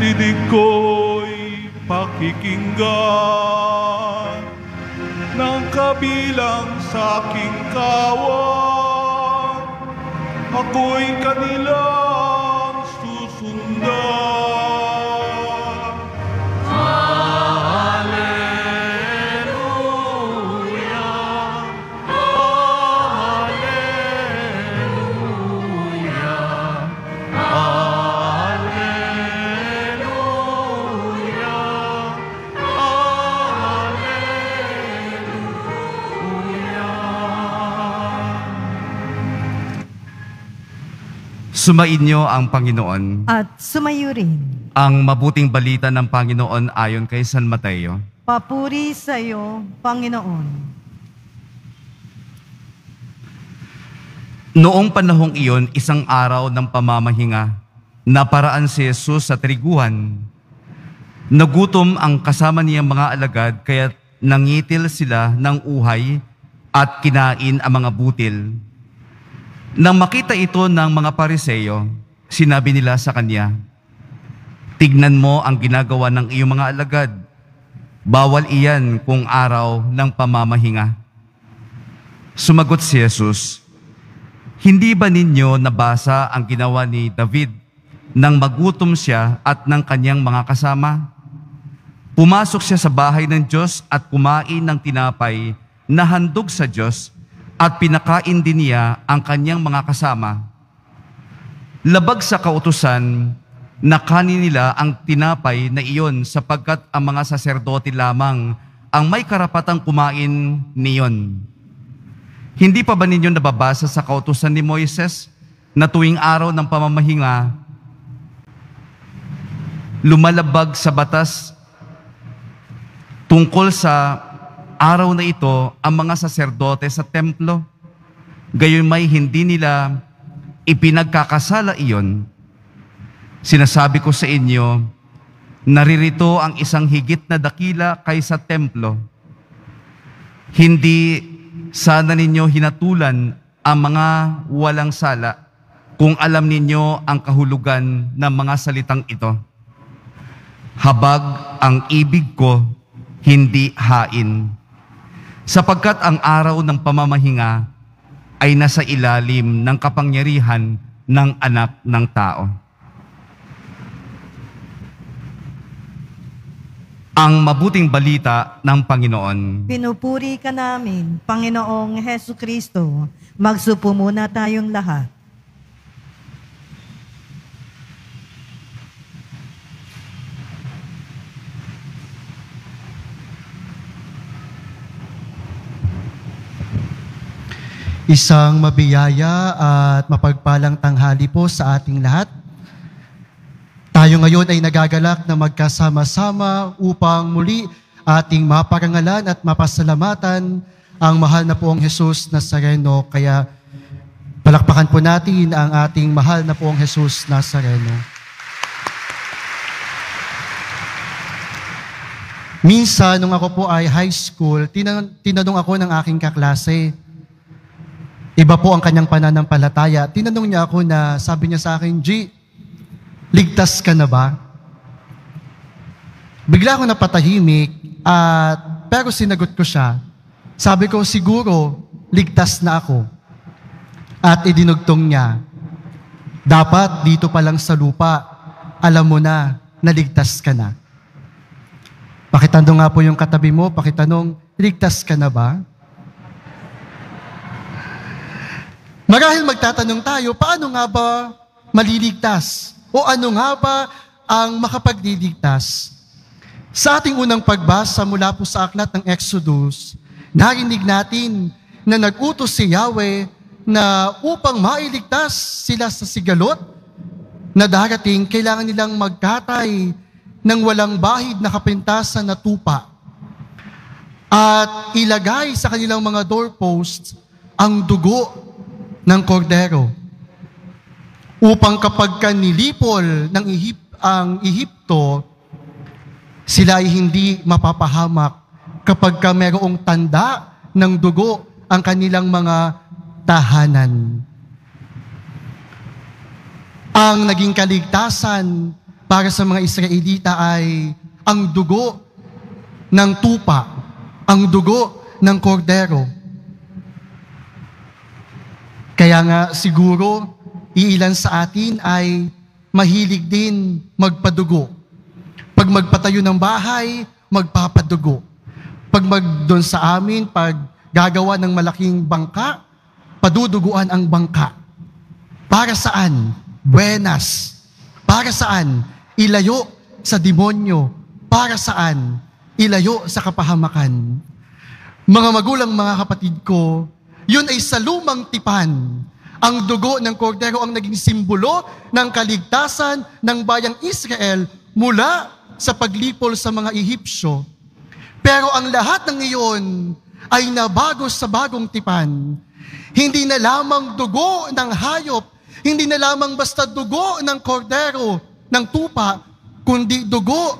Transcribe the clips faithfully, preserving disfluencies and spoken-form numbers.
tinig ko'y pakikinggan ng kabilang sa aking kawan. Ako'y kanilang susundan. Sumainyo ang Panginoon. At sumayo rin. Ang mabuting balita ng Panginoon ayon kay San Mateo. Papuri sa iyo, Panginoon. Noong panahong iyon, isang araw ng pamamahinga, naparaan si Jesus sa triguhan. Nagutom ang kasama niyang mga alagad, kaya nangitil sila ng uhay at kinain ang mga butil. Nang makita ito ng mga Pariseo, sinabi nila sa kanya, "Tignan mo ang ginagawa ng iyong mga alagad. Bawal iyan kung araw ng pamamahinga." Sumagot si Jesus, "Hindi ba ninyo nabasa ang ginawa ni David nang magutom siya at ng kanyang mga kasama? Pumasok siya sa bahay ng Diyos at kumain ng tinapay na handog sa Diyos, at pinakain din niya ang kanyang mga kasama. Labag sa kautusan na kanin nila ang tinapay na iyon, sapagkat ang mga saserdote lamang ang may karapatang kumain niyon. Hindi pa ba ninyo nababasa sa kautusan ni Moises na tuwing araw ng pamamahinga, lumalabag sa batas tungkol sa araw na ito ang mga saserdote sa templo? Gayon may hindi nila ipinagkakasala iyon. Sinasabi ko sa inyo, naririto ang isang higit na dakila kaysa templo. Hindi sana ninyo hinatulan ang mga walang sala kung alam ninyo ang kahulugan ng mga salitang ito. Habag ang ibig ko, hindi hain. Sapagkat ang araw ng pamamahinga ay nasa ilalim ng kapangyarihan ng Anak ng Tao. Ang mabuting balita ng Panginoon. Pinupuri ka namin, Panginoong Hesukristo. Magsupo muna tayong lahat. Isang mabiyaya at mapagpalang tanghali po sa ating lahat. Tayo ngayon ay nagagalak na magkasama-sama upang muli ating maparangalan at mapasalamatan ang mahal na poong Jesus Nazareno. Kaya palakpakan po natin ang ating mahal na poong Jesus Nazareno. Minsan, nung ako po ay high school, tinan- tinanong ako ng aking kaklase, iba po ang kanyang pananampalataya. Tinanong niya ako na, sabi niya sa akin, "G, ligtas ka na ba?" Bigla ako napatahimik, at pero sinagot ko siya. Sabi ko, "Siguro, ligtas na ako." At idinugtong niya, "Dapat dito pa lang sa lupa, alam mo na, naligtas ka na." Pakitanong nga po yung katabi mo, pakitanong, ligtas ka na ba? Marahil magtatanong tayo, paano nga ba maliligtas? O ano nga ba ang makapagliligtas? Sa ating unang pagbasa mula po sa aklat ng Exodus, narinig natin na nag-utos si Yahweh na upang mailigtas sila sa sigalot na darating, kailangan nilang magkatay ng walang bahid na kapintasan na tupa at ilagay sa kanilang mga doorposts ang dugo ng kordero, upang kapag ka nilipol ng ihip, ang Ehipto, sila ay hindi mapapahamak kapag ka mayroong tanda ng dugo ang kanilang mga tahanan. Ang naging kaligtasan para sa mga Israelita ay ang dugo ng tupa, ang dugo ng kordero. Kaya nga siguro, iilan sa atin ay mahilig din magpadugo. Pag magpatayo ng bahay, magpapadugo. Pag mag doon sa amin, pag gagawa ng malaking bangka, paduduguan ang bangka. Para saan? Buenas. Para saan? Ilayo sa demonyo. Para saan? Ilayo sa kapahamakan. Mga magulang, mga kapatid ko, yun ay sa lumang tipan. Ang dugo ng kordero ang naging simbolo ng kaligtasan ng bayang Israel mula sa paglipol sa mga Ehipsyo. Pero ang lahat ng iyon ay nabago sa bagong tipan. Hindi na lamang dugo ng hayop, hindi na lamang basta dugo ng kordero, ng tupa, kundi dugo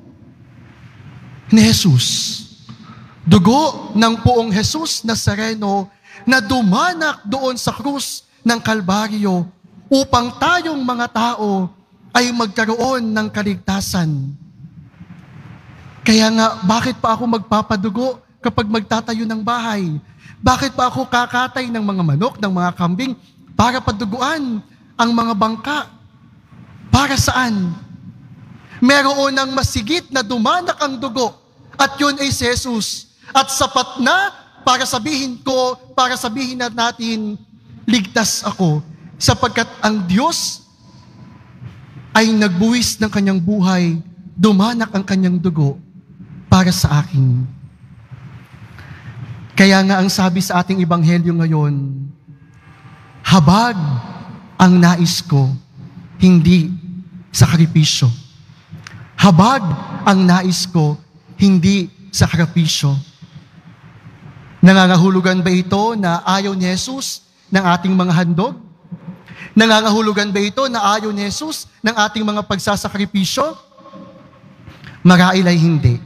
ni Jesus. Dugo ng poong Jesus Nazareno na dumanak doon sa krus ng Kalbaryo upang tayong mga tao ay magkaroon ng kaligtasan. Kaya nga, bakit pa ako magpapadugo kapag magtatayo ng bahay? Bakit pa ako kakatay ng mga manok, ng mga kambing para paduguan ang mga bangka? Para saan? Meron ng masigit na dumanak ang dugo at yun ay si Jesus. At sapat na para sabihin ko, para sabihin na natin, ligtas ako sapagkat ang Diyos ay nagbuwis ng kanyang buhay, dumanak ang kanyang dugo para sa akin. Kaya nga ang sabi sa ating ebanghelyo ngayon, habag ang nais ko, hindi sakripisyo. Habag ang nais ko, hindi sakripisyo. Nangangahulugan ba ito na ayaw ni Jesus ng ating mga handog? Nangangahulugan ba ito na ayaw ni Jesus ng ating mga pagsasakripisyo? Marahil ay hindi.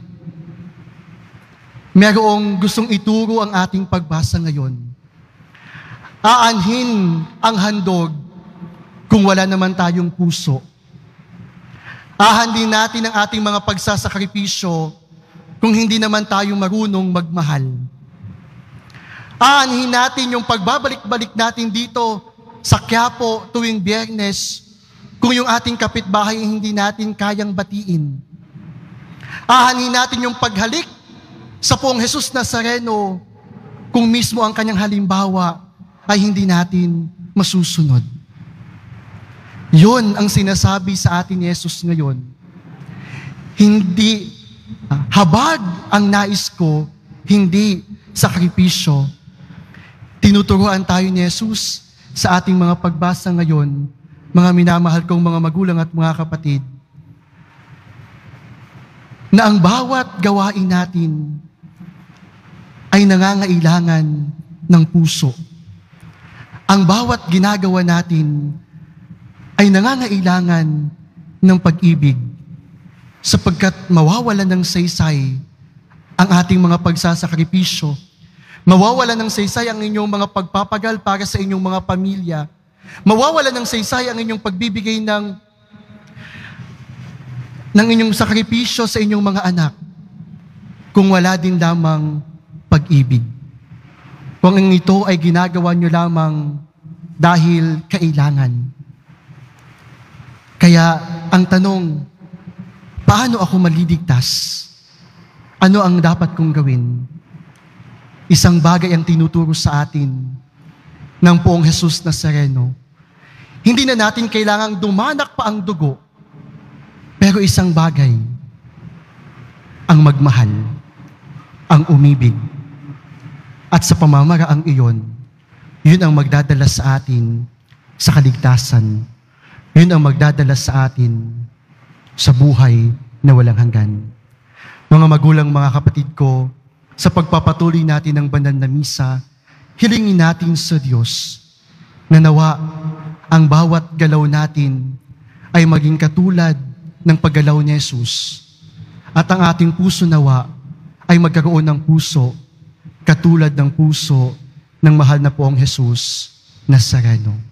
Merong gustong ituro ang ating pagbasa ngayon. Aanhin ang handog kung wala naman tayong puso. Ahandin natin ang ating mga pagsasakripisyo kung hindi naman tayo marunong magmahal. Aanhin natin yung pagbabalik-balik natin dito sa Quiapo tuwing Biyernes kung yung ating kapitbahay hindi natin kayang batiin. Aanhin natin yung paghalik sa poong Jesus Nazareno kung mismo ang kanyang halimbawa ay hindi natin masusunod. Yun ang sinasabi sa atin ni Jesus ngayon. Hindi, uh, habag ang nais ko, hindi sakripisyo. Tinuturuan tayo ni Jesus sa ating mga pagbasa ngayon, mga minamahal kong mga magulang at mga kapatid, na ang bawat gawain natin ay nangangailangan ng puso. Ang bawat ginagawa natin ay nangangailangan ng pag-ibig sapagkat mawawalan ng saysay ang ating mga pagsasakripisyo. Mawawalan ng saysay ang inyong mga pagpapagal para sa inyong mga pamilya. Mawawalan ng saysay ang inyong pagbibigay ng ng inyong sakripisyo sa inyong mga anak kung wala din lamang pag-ibig. Kung ang ito ay ginagawa nyo lamang dahil kailangan. Kaya ang tanong, paano ako maliligtas? Ano ang dapat kong gawin? Isang bagay ang tinuturo sa atin ng poong Jesus Nazareno. Hindi na natin kailangang dumanak pa ang dugo, pero isang bagay, ang magmahal, ang umibig. At sa pamamaraang iyon, yun ang magdadala sa atin sa kaligtasan. Yun ang magdadala sa atin sa buhay na walang hanggan. Mga magulang, mga kapatid ko, sa pagpapatuloy natin ng banal na misa, hilingin natin sa Diyos na nawa ang bawat galaw natin ay maging katulad ng paggalaw ni Jesus. At ang ating puso nawa ay magkaroon ng puso katulad ng puso ng mahal na poong Jesus Nazareno.